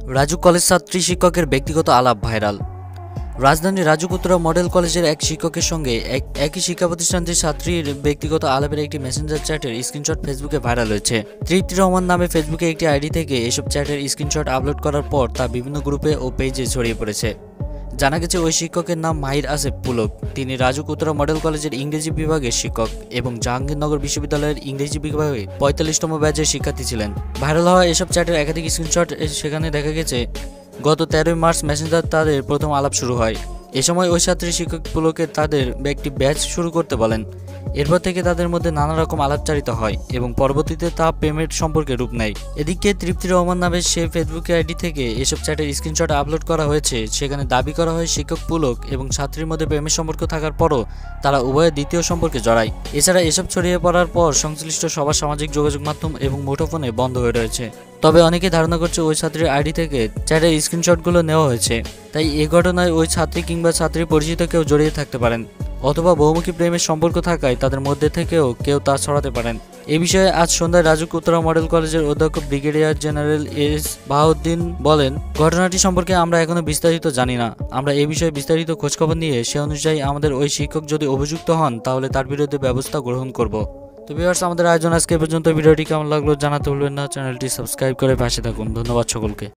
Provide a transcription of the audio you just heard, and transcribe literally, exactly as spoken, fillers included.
Raju college ছাত্রী শিক্ষকের ব্যক্তিগত আলাপ ভাইরাল। রাজধানীর রাজু কুতুরা মডেল কলেজের এক শিক্ষকের সঙ্গে এক একই শিক্ষা প্রতিষ্ঠানটির ছাত্রীর ব্যক্তিগত আলাপের একটি মেসেঞ্জার চ্যাটের স্ক্রিনশট ফেসবুকে ভাইরাল হয়েছে। তৃপ্তি রহমান নামে ফেসবুকে একটি আইডি থেকে এসব চ্যাটের স্ক্রিনশট আপলোড করার পর তা বিভিন্ন গ্রুপে ও পেজে ছড়িয়ে পড়েছে। জানা গেছে ওই শিক্ষকের নাম মাহির আসেফ পুলক। তিনি রাজু কুতুরা মডেল কলেজের ইংরেজি বিভাগের শিক্ষক এবং জাহাঙ্গীরনগর বিশ্ববিদ্যালয়ের ইংরেজি বিভাগে পঁয়তাল্লিশতম ব্যাচের শিক্ষার্থী ছিলেন। ভাইরাল হওয়া এসব চ্যাটের একাধিক স্ক্রিনশট সেখানে দেখা গেছে গত তেরোই মার্চ মেসেঞ্জার তাদের প্রথম আলাপ শুরু হয়। এ সময় ওই ছাত্রী শিক্ষক পুলকে তাদের একটি ব্যাচ শুরু করতে বলেন। এরপর থেকে তাদের মধ্যে নানা রকম আলাপচারিতা হয় এবং পরবর্তীতে তা প্রেমের সম্পর্কে রূপ নেয়। এদিকে তৃপ্তি রহমান নামে সে ফেসবুক আইডি থেকে এসব চ্যাটের স্ক্রিনশট আপলোড করা হয়েছে। সেখানে দাবি করা হয় শিক্ষক পুলক এবং ছাত্রীর মধ্যে প্রেমের সম্পর্ক থাকার পরও তারা উভয়ের দ্বিতীয় সম্পর্কে জড়ায়। এছাড়া এসব ছড়িয়ে পড়ার পর সংশ্লিষ্ট সবার সামাজিক যোগাযোগ মাধ্যম এবং মুঠোফোনে বন্ধ হয়ে রয়েছে। তবে অনেকে ধারণা করছে ওই ছাত্রীর আইডি থেকে চ্যাটের স্ক্রিনশটগুলো নেওয়া হয়েছে। তাই এ ঘটনায় ওই ছাত্রী কিংবা ছাত্রীর পরিচিত কেউ জড়িয়ে থাকতে পারেন অথবা বহুমুখী প্রেমের সম্পর্ক থাকায় তাদের মধ্যে থেকেও কেউ তা ছড়াতে পারেন। এ বিষয়ে আজ সন্ধ্যায় রাজু কুতুরা মডেল কলেজের অধ্যক্ষ ব্রিগেডিয়ার জেনারেল এস বাহাউদ্দিন বলেন, ঘটনাটি সম্পর্কে আমরা এখনো বিস্তারিত জানি না। আমরা এ বিষয়ে বিস্তারিত খোঁজখবর নিয়ে সে অনুযায়ী আমাদের ওই শিক্ষক যদি অভিযুক্ত হন তাহলে তার বিরুদ্ধে ব্যবস্থা গ্রহণ করব। তো ভিউয়ার্স, আমাদের আয়োজন আজকে পর্যন্ত। ভিডিওটি কেমন লাগলো জানাতে ভুলবেন না। চ্যানেলটি সাবস্ক্রাইব করে পাশে থাকুন। ধন্যবাদ সকলকে।